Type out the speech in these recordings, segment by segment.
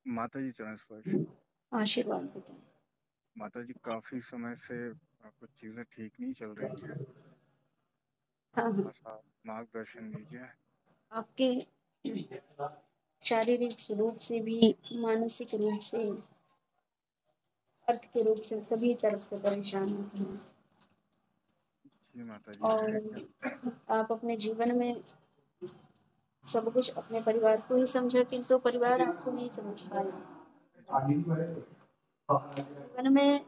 माता जी चरण स्पर्श। आशीर्वाद दें। माता जी काफी समय से कुछ चीजें ठीक नहीं चल रही हैं। हाँ हाँ। थोड़ा सा मार्गदर्शन दीजिए। आपके शारीरिक रूप से भी, मानसिक रूप से, अर्थ के रूप से सभी तरफ से परेशान होते हैं। जी माता जी, और है क्या? आप अपने जीवन में सब कुछ अपने परिवार को ही समझो, किंतु परिवार आपको नहीं समझ पाएगा। जी जीवन में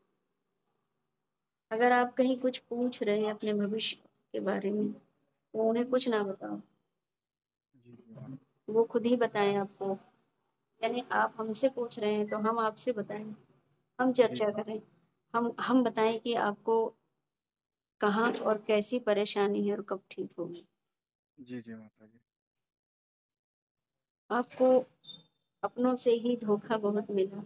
अगर आप कहीं कुछ पूछ रहे हैं अपने भविष्य के बारे में, तो उन्हें कुछ ना बताओ, जी जी माता। वो खुद ही बताएं आपको। यानी आप हमसे पूछ रहे हैं तो हम आपसे बताएं, हम जी चर्चा करें, हम बताएं कि आपको कहाँ और कैसी परेशानी है और कब ठीक होगी। जी जी माता जी। आपको अपनों से ही धोखा बहुत मिला।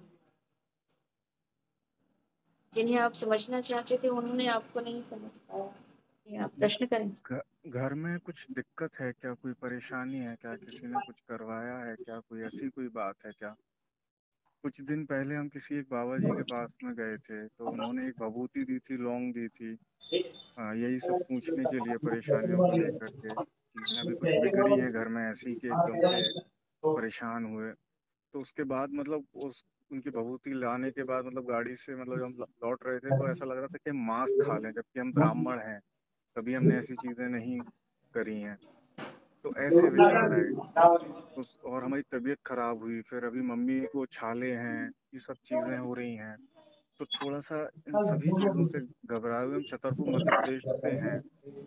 जिन्हें आप समझना चाहते थे उन्होंने आपको नहीं समझ पाया। ये आप जी प्रश्न करें। घर में कुछ दिक्कत है क्या? कोई परेशानी है क्या? किसी ने कुछ करवाया है क्या? कोई ऐसी कोई बात है क्या? कुछ दिन पहले हम किसी एक बाबा जी के पास में गए थे, तो उन्होंने एक भभूति दी थी, लौंग दी थी। यही सब पूछने के लिए, परेशानियों को लेकर के। चीजें अभी कुछ बिगड़ी हैं घर में ऐसी कि एकदम से परेशान हुए। तो उसके बाद मतलब उस उनकी भभूति लाने के बाद मतलब गाड़ी से मतलब जब हम लौट रहे थे तो ऐसा लग रहा था कि हम मांस खा लें, जबकि हम ब्राह्मण हैं। कभी हमने ऐसी चीजें नहीं करी हैं। तो ऐसे विचार आए। और हमारी तबीयत खराब हुई, फिर अभी मम्मी को छाले हैं, ये सब चीजें हो रही हैं। तो थोड़ा सा इन सभी चीजों से घबराए हुए। हम छतरपुर मध्य प्रदेश से हैं।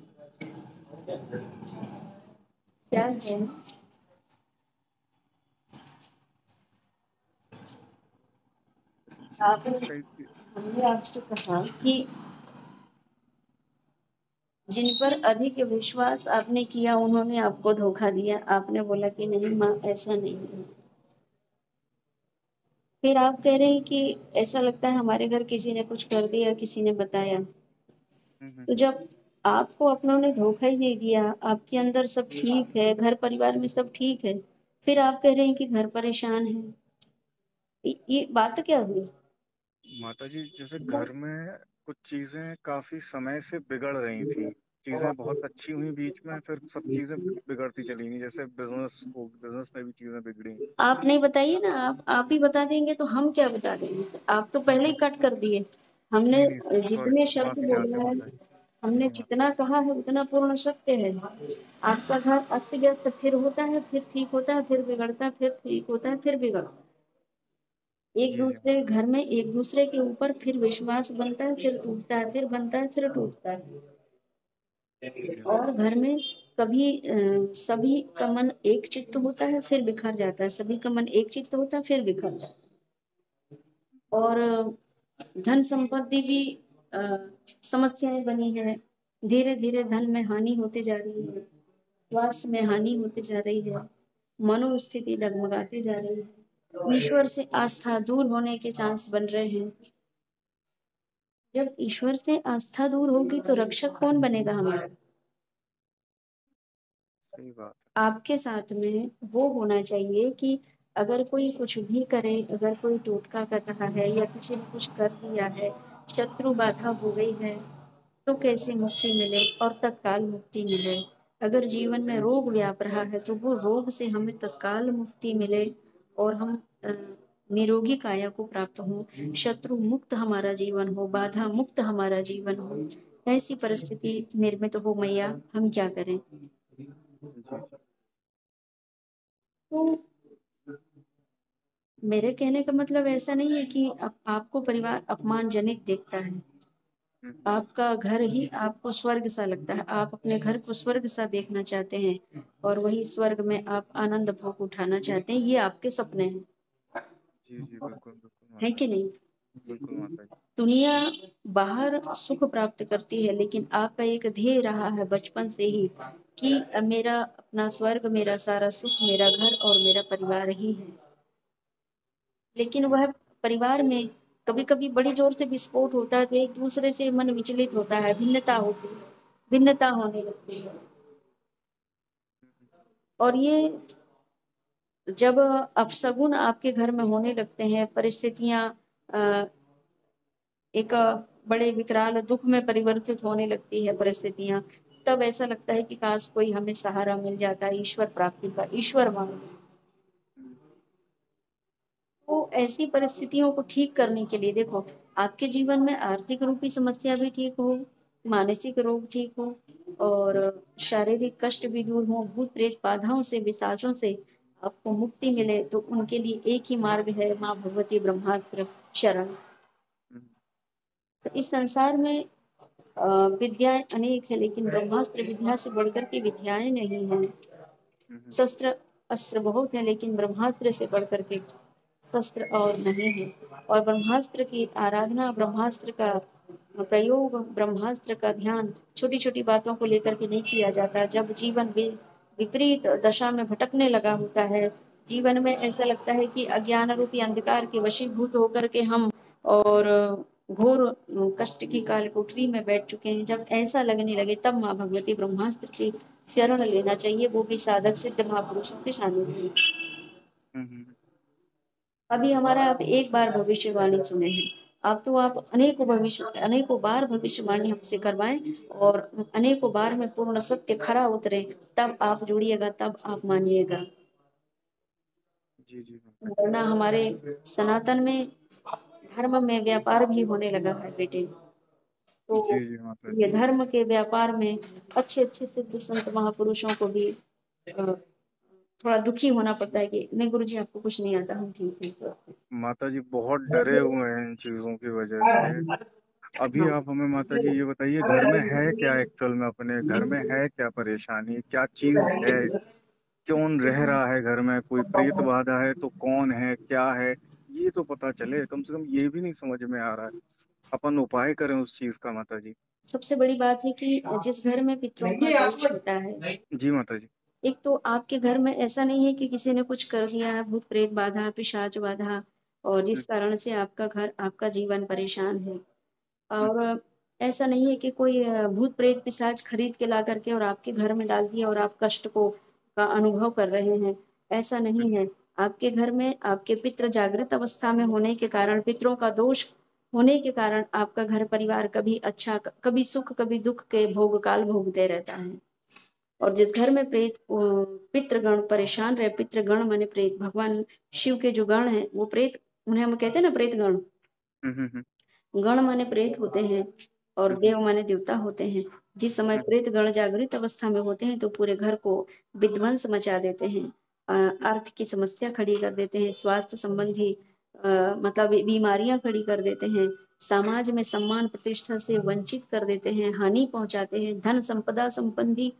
क्या है, आप इस टाइप की। हमने आपसे कहा कि जिन पर अधिक विश्वास आपने किया उन्होंने आपको धोखा दिया। आपने बोला कि नहीं माँ, ऐसा नहीं है। फिर आप कह रहे हैं कि ऐसा लगता है हमारे घर किसी ने कुछ कर दिया, किसी ने बताया। तो हम्म। जब आपको अपनों ने धोखा ही दे दिया, आपके अंदर सब ठीक है, घर परिवार में सब ठीक है, फिर आप कह रहे हैं कि घर परेशान है। ये बात क्या हुई? माता जी, जैसे घर में कुछ चीजें काफी समय से बिगड़ रही थी। चीजें बहुत अच्छी हुई बीच में, फिर सब चीजें बिगड़ती चली गई। जैसे बिजनेस में भी चीजें बिगड़ी। आप नहीं बताइए ना, आप ही बता देंगे तो हम क्या बता देंगे? आप तो पहले ही कट कर दिए। हमने नहीं नहीं, सॉरी, जितने शब्द माफी बोले चाहते हैं हैं, माता जी। जी हमने जी माता जितना कहा है उतना पूर्ण सत्य है। आपका घर अस्त व्यस्त फिर होता है, फिर ठीक होता है, फिर बिगड़ता है, फिर ठीक होता है, फिर बिगड़ता है। एक जी। जी दूसरे घर में एक दूसरे के ऊपर फिर विश्वास बनता है, फिर टूटता है, फिर बनता है, फिर टूटता है। जी और घर में कभी सभी का मन एक चित्त होता है, फिर बिखर जाता है, सभी का मन एक चित्त होता है, फिर बिखर जाता है। और धन संपत्ति भी अ, समस्याएं बनी है। धीरे धीरे धन में हानि होती जा रही है, स्वास्थ्य में हानि होती जा रही है, मनोस्थिति डगमगाती जा रही है, ईश्वर से आस्था दूर होने के चांस बन रहे हैं। जब ईश्वर से आस्था दूर होगी तो रक्षक कौन बनेगा हमारा? सही बात आपके साथ में वो होना चाहिए कि अगर कोई कुछ भी करे, अगर कोई टोटका कर रहा है या किसी ने कुछ कर दिया है, शत्रु बाधा हो गई है, तो कैसे मुक्ति मिले और तत्काल मुक्ति मिले। अगर जीवन में रोग व्याप रहा है तो वो रोग से हमें तत्काल मुक्ति मिले और हम निरोगी काया को प्राप्त हो, शत्रु मुक्त हमारा जीवन हो, बाधा मुक्त हमारा जीवन हो। ऐसी परिस्थिति निर्मित हो मैया, हम क्या करें? है। जी जी। तो मेरे कहने का मतलब ऐसा नहीं है कि आपको परिवार अपमानजनक देखता है। हम्म। आपका घर ही आपको स्वर्ग सा लगता है, आप अपने घर को स्वर्ग सा देखना चाहते हैं और वही स्वर्ग में आप आनंद भोग उठाना चाहते हैं। ये आपके सपने हैं, जी जी, बिल्कुल बिल्कुल है माता कि जी। नहीं? बिल्कुल माता जी। दुनिया बाहर सुख प्राप्त करती है, लेकिन आपका एक ध्येय रहा है बचपन से ही कि मेरा अपना स्वर्ग, मेरा सारा सुख, मेरा घर और मेरा परिवार ही है। लेकिन जी वह परिवार में कभी कभी बड़ी जोर से विस्फोट होता है तो एक दूसरे से मन विचलित होता है, भिन्नता होती है, भिन्नता होने लगती है। और ये जब अपशगुन आपके घर में होने लगते हैं, परिस्थितियां एक बड़े विकराल दुख में परिवर्तित होने लगती है परिस्थितियां, तब ऐसा लगता है कि काश कोई हमें सहारा मिल जाता है ईश्वर प्राप्ति का, ईश्वर मांग। हम्म, तो ऐसी परिस्थितियों को ठीक करने के लिए देखो, आपके जीवन में आर्थिक रूपी समस्या भी ठीक हो, मानसिक रोग ठीक हो, और शारीरिक कष्ट भी दूर हो, भूत प्रेत बाधाओं से, विशाचों से आपको मुक्ति मिले, तो उनके लिए एक ही मार्ग है, माँ भगवती ब्रह्मास्त्र शरण। हम्म, तो इस संसार में विद्याएं अनेक है, लेकिन ब्रह्मास्त्र विद्या से बढ़कर की विद्याएं नहीं है। हम्म, शस्त्र अस्त्र बहुत है, लेकिन ब्रह्मास्त्र से बढ़कर के शस्त्र और नहीं है। और ब्रह्मास्त्र की आराधना, ब्रह्मास्त्र का प्रयोग, ब्रह्मास्त्र का ध्यान छोटी छोटी बातों को लेकर के नहीं किया जाता। जब जीवन विपरीत दशा में भटकने लगा होता है, जीवन में ऐसा लगता है कि अज्ञान रूपी अंधकार के वशीभूत होकर के हम और घोर कष्ट की काल कोठरी में बैठ चुके हैं, जब ऐसा लगने लगे तब माँ भगवती ब्रह्मास्त्र की शरण लेना चाहिए, वो भी साधक सिद्ध महापुरुषों के सानिध्य में। हम्म, अभी हमारा आप एक बार भविष्यवाणी सुने हैं, अब तो आप अनेकों बार भविष्यवाणी हमसे करवाएं, और अनेकों बार में पूर्ण सत्य खरा उतरे, तब आप जुड़िएगा, तब आप मानिएगा। जी जी माता जी। वरना हमारे सनातन में धर्म में व्यापार भी होने लगा है बेटे। तो जी जी माता ये जी। धर्म के व्यापार में अच्छे अच्छे सिद्ध संत महापुरुषों को भी थोड़ा दुखी होना पड़ता है कि नहीं गुरु जी आपको कुछ नहीं आता, हम ठीक है। माता जी बहुत डरे हुए हैं इन चीजों की वजह से। अभी हाँ। आप हमें माता जी ये बताइए, घर में है क्या एक्चुअल में, अपने घर में है क्या परेशानी, क्या चीज है, कौन रह रहा है घर में, कोई प्रेत बाधा है तो कौन है, क्या है, ये तो पता चले। कम से कम ये भी नहीं समझ में आ रहा है, अपन उपाय करें उस चीज का माता जी। सबसे बड़ी बात है कि जिस घर में पितरों का दोष होता है, जी माता जी। एक तो आपके घर में ऐसा नहीं है कि किसी ने कुछ कर दिया है, भूत प्रेत बाधा, पिशाच बाधा, और हम्म, जिस कारण से आपका घर, आपका जीवन परेशान है। हम्म, और ऐसा नहीं है कि कोई भूत प्रेत पिशाच खरीद के ला करके और आपके घर में डाल दिया और आप कष्ट को का अनुभव कर रहे हैं, ऐसा नहीं है। आपके घर में आपके पितृ जागृत अवस्था में होने के कारण, पितरों का दोष होने के कारण आपका घर परिवार कभी अच्छा, कभी सुख, कभी दुख के भोग काल भोगते रहता है। और जिस घर में पितृगण परेशान रहे, पितृगण माने प्रेत, भगवान शिव के जो गण है वो प्रेत, उन्हें हम कहते हैं ना प्रेत गण। हम्म, हम्म, गण माने प्रेत होते हैं, और हम्म, देव माने देवता होते हैं। जिस समय हम्म, प्रेत गण जागृत अवस्था में होते हैं तो पूरे घर को विध्वंस मचा देते हैं, अर्थ की समस्या खड़ी कर देते हैं, स्वास्थ्य संबंधी मतलब बीमारियां खड़ी कर देते हैं, समाज में सम्मान प्रतिष्ठा से वंचित कर देते हैं, हानि पहुंचाते हैं, धन संपदा संबंधी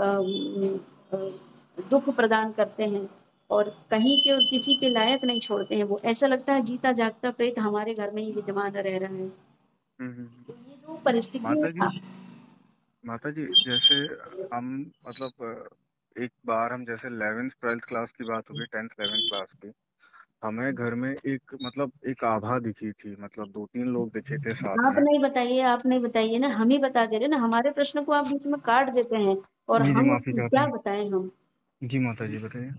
अ, दुख प्रदान करते हैं, और कहीं के और किसी के लायक नहीं छोड़ते हैं। वो ऐसा लगता है जीता जागता प्रेत हमारे घर में ही विद्यमान रह रहा है। तो ये जो परिस्थितियां, माता जी। माता जी जैसे हम मतलब एक बार हम जैसे 11th 12th क्लास की बात होगी, 10th 11th क्लास की, हमें घर में एक मतलब एक आभा दिखी थी, मतलब दो तीन लोग दिखे थे साथ आप में। नहीं बताइए, आप नहीं बताइए ना, हम ही बता दे रहे ना, हमारे प्रश्न को आप बीच में काट देते हैं, और जी जी हम माफी चाहते क्या हैं। बताएं हम। जी माता जी बताइए।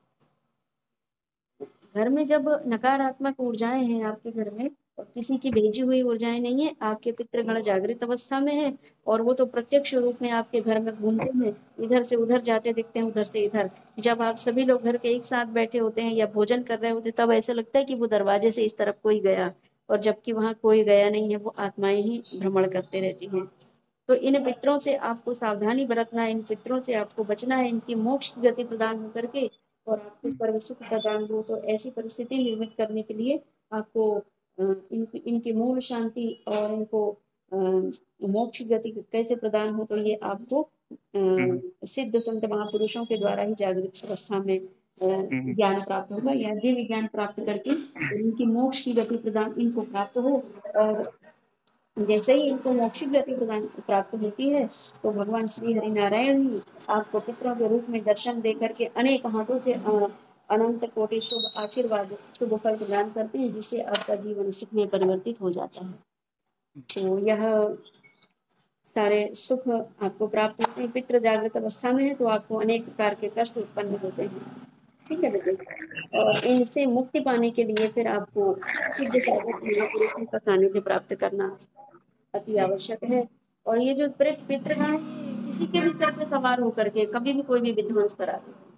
घर में जब नकारात्मक ऊर्जाएं हैं आपके घर में, और किसी की भेजी हुई ऊर्जाएं नहीं है, आपके पितृगण जागृत अवस्था में है, और वो तो प्रत्यक्ष रूप में आपके घर में घूमते हैं, इधर से उधर जाते दिखते हैं, उधर से इधर। जब आप सभी लोग घर के एक साथ बैठे होते हैं या भोजन कर रहे होते हैं, तब ऐसा लगता है कि वो दरवाजे से इस तरफ कोई गया, और जबकि वहां कोई गया नहीं है, वो आत्माएं ही भ्रमण करते रहती हैं। तो इन पितरों से आपको सावधानी बरतना है, इन पितरों से आपको बचना है, इनकी मोक्ष की गति प्रदान होकर के और आपको हम्म, सर्व सुख प्रदान हो। तो ऐसी परिस्थिति निर्मित करने के लिए आपको इनकी मूल शांति और इनको मोक्ष की गति कैसे प्रदान हो, तो ये आपको हम्म, सिद्ध संत महापुरुषों के द्वारा ही जागृत अवस्था में हम्म, ज्ञान प्राप्त होगा, या दिव्य ज्ञान प्राप्त करके इनकी मोक्ष की गति प्रदान इनको प्राप्त हो। और जैसे ही इनको मौक्षिक गति प्रदान प्राप्त होती है, तो भगवान श्री हरि नारायण ही आपको पितरों के रूप में दर्शन दे करके अनेक हाथों से अनंत कोटि शुभ आशीर्वाद, शुभ फल प्रदान करते हैं, जिससे आपका जीवन सुख में परिवर्तित हो जाता है। तो यह सारे सुख आपको प्राप्त होते हैं। पितृ जागृत अवस्था में है तो आपको अनेक प्रकार के कष्ट उत्पन्न होते हैं। ठीक है बेटे। और इनसे मुक्ति पाने के लिए फिर आपको सिद्ध साधक महापुरुषों का सानिध्य प्राप्त करना अति आवश्यक है। और ये जो पितृगण है, किसी के भी सर पे सवार होकर के कभी भी कोई भी विध्वंस करा दे।